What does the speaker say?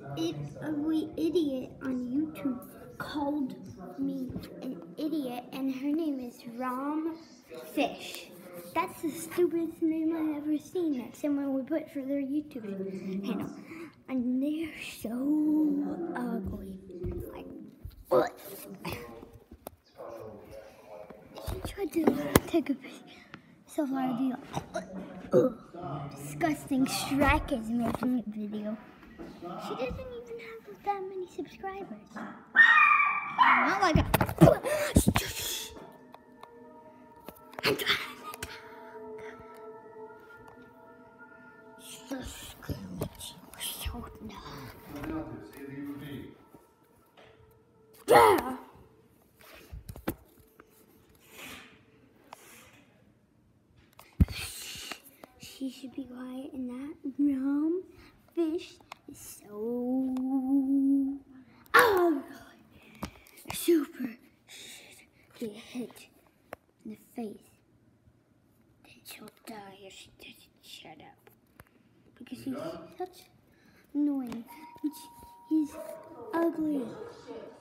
ugly idiot on YouTube called me an idiot, and her name is Romfish. That's the stupidest name I've ever seen that someone would put for their YouTube channel. And they're so ugly. Like, what? She tried to take a selfie video. Disgusting. Shrek is making a video. She doesn't even have that many subscribers. Not like a... I'm trying to talk. Just so yeah. She should be quiet, and that Romfish is so super should get hit in the face. Then she'll die if she doesn't shut up. Because she's such annoying. He's ugly.